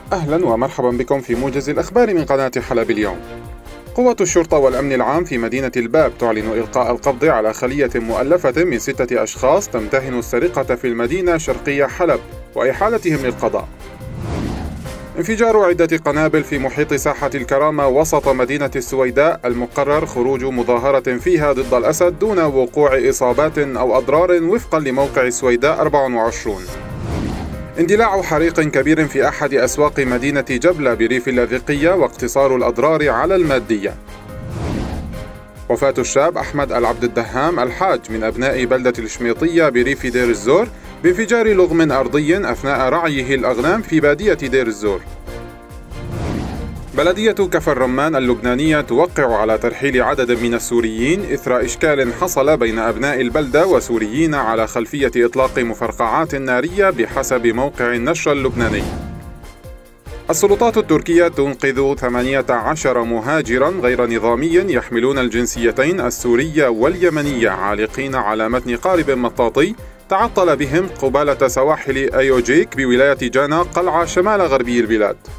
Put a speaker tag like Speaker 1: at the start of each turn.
Speaker 1: أهلا ومرحبا بكم في موجز الأخبار من قناة حلب اليوم. قوة الشرطة والأمن العام في مدينة الباب تعلن إلقاء القبض على خلية مؤلفة من 6 أشخاص تمتهن السرقة في المدينة شرقية حلب وإحالتهم للقضاء. انفجار عدة قنابل في محيط ساحة الكرامة وسط مدينة السويداء، المقرر خروج مظاهرة فيها ضد الأسد دون وقوع إصابات أو أضرار وفقا لموقع السويداء 24. اندلاع حريق كبير في أحد أسواق مدينة جبلة بريف اللاذقية واقتصار الأضرار على المادية. وفاة الشاب أحمد العبد الدهام الحاج من أبناء بلدة الشميطية بريف دير الزور بانفجار لغم أرضي أثناء رعيه الأغنام في بادية دير الزور. بلدية كفر رمان اللبنانية توقع على ترحيل عدد من السوريين إثر إشكال حصل بين أبناء البلدة وسوريين على خلفية إطلاق مفرقعات نارية بحسب موقع النشر اللبناني. السلطات التركية تنقذ 18 مهاجرا غير نظامي يحملون الجنسيتين السورية واليمنية عالقين على متن قارب مطاطي تعطل بهم قبالة سواحل أيوجيك بولاية جانا قلعة شمال غربي البلاد.